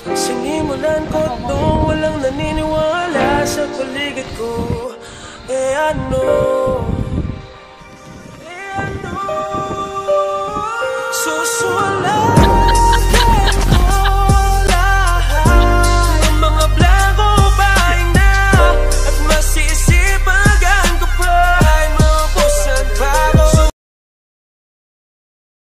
Sinimulan ko tong walang naniniwala sa paligid ko. Eh ano